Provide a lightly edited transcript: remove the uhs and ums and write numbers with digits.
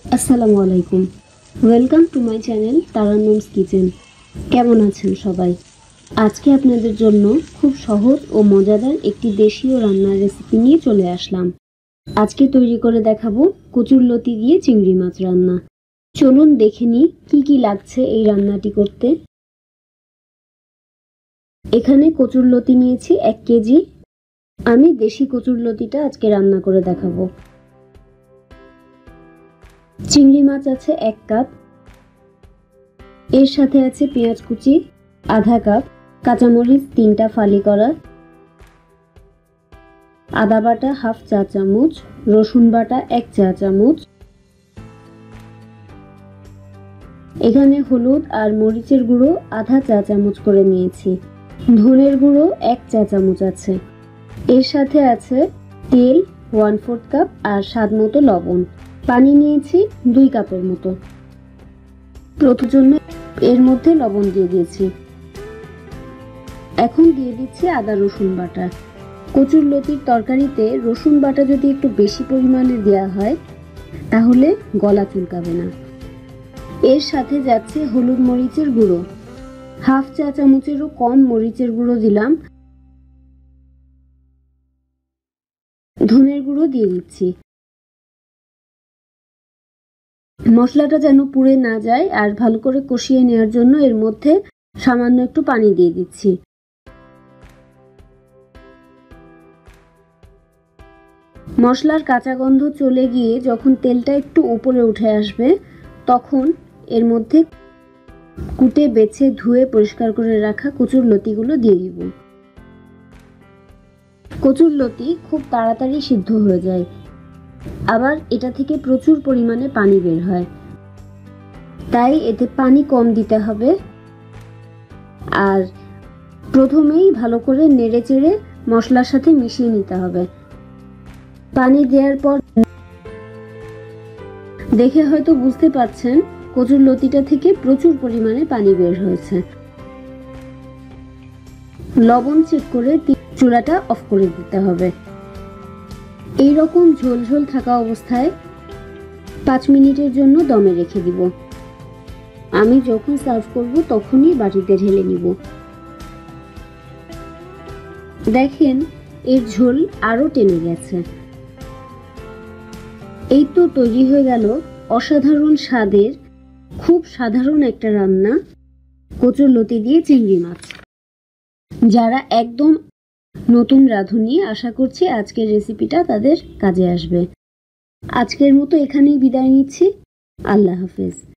আসসালামু আলাইকুম। Welcome to my channel Tarannum's kitchen. কেমন আছেন সবাই? আজকে আপনাদের জন্য খুব সহজ ও মজাদার একটি দেশীয় রান্নার রেসিপি নিয়ে চলে আসলাম। আজকে তৈরি করে দেখাবো কচুরলতি দিয়ে চিংড়ি মাছ রান্না। চলুন দেখে নিই কি কি লাগছে এই রান্নাটি করতে। এখানে কচুরলতি নিয়েছি 1 কেজি। আমি দেশি কচুরলতিটা আজকে রান্না করে দেখাবো। চিংড়ি মাছ আছে 1 কাপ, এর সাথে আছে পেঁয়াজ কুচি আধা কাপ, কাঁচামরিচ 3টা ফালি করা, আদা বাটা হাফ চা চামচ, রসুন বাটা 1 চা চামচ। এখানে হলুদ আর মরিচের গুঁড়ো আধা চা চামচ করে নিয়েছি, ধনের গুঁড়ো 1 চা চামচ আছে। এর সাথে আছে তেল 1/4 কাপ আর স্বাদ মতো লবণ। পানি নিয়েছি 2 কাপের মতো। প্রথমে এর মধ্যে লবণ দিয়ে দিয়েছি। এখন দিয়ে দিচ্ছি আদা রসুন বাটা। কচুরলতির তরকারিতে রসুন বাটা যদি একটু বেশি পরিমাণে দেওয়া হয় তাহলে গলা চুলকাবে না। এর সাথে যাচ্ছে হলুদ মরিচের গুঁড়ো, হাফ চা চামচেরও কম মরিচের গুঁড়ো দিলাম। ধনের গুঁড়ো দিয়ে দিচ্ছি। মশলাটা যেন পুড়ে না যায় আর ভালো করে কষিয়ে নেওয়ার জন্য এর মধ্যে সামান্য একটু পানি দিয়ে দিচ্ছি। মশলার কাঁচা গন্ধ চলে গিয়ে যখন তেলটা একটু উপরে উঠে আসবে তখন এর মধ্যে কুটে বেছে ধুয়ে পরিষ্কার করে রাখা কচুরলতিগুলো দিয়ে দিব। কচুরলতি খুব তাড়াতাড়ি সিদ্ধ হয়ে যায়, আবার এটা থেকে প্রচুর পরিমাণে পানি বের হয়, তাই এতে পানি কম দিতে হবে। আর প্রথমেই ভালো করে নেড়েচেড়ে মশলার সাথে মিশিয়ে নিতে হবে। পানি দেওয়ার পর দেখে হয়তো বুঝতে পারছেন কচুরলতিটা থেকে প্রচুর পরিমাণে পানি বের হয়েছে। লবণ চেক করে চুলাটা অফ করে দিতে হবে। এই রকম ঝোল ঝোল থাকা অবস্থায় 5 মিনিটের জন্য দমে রেখে দিব। আমি যখন সার্ভ করব তখনই বাটিতে ঢেলে নিব। দেখেন এর ঝোল আরো টেনে গেছে। এই তো তৈরি হয়ে গেল অসাধারণ স্বাদের খুব সাধারণ একটা রান্না, কচুরলতি দিয়ে চিংড়ি মাছ। যারা একদম নতুন রাঁধুনি, আশা করছি আজকের রেসিপিটা তাদের কাজে আসবে। আজকের মতো এখানেই বিদায় নিচ্ছি। আল্লাহ হাফেজ।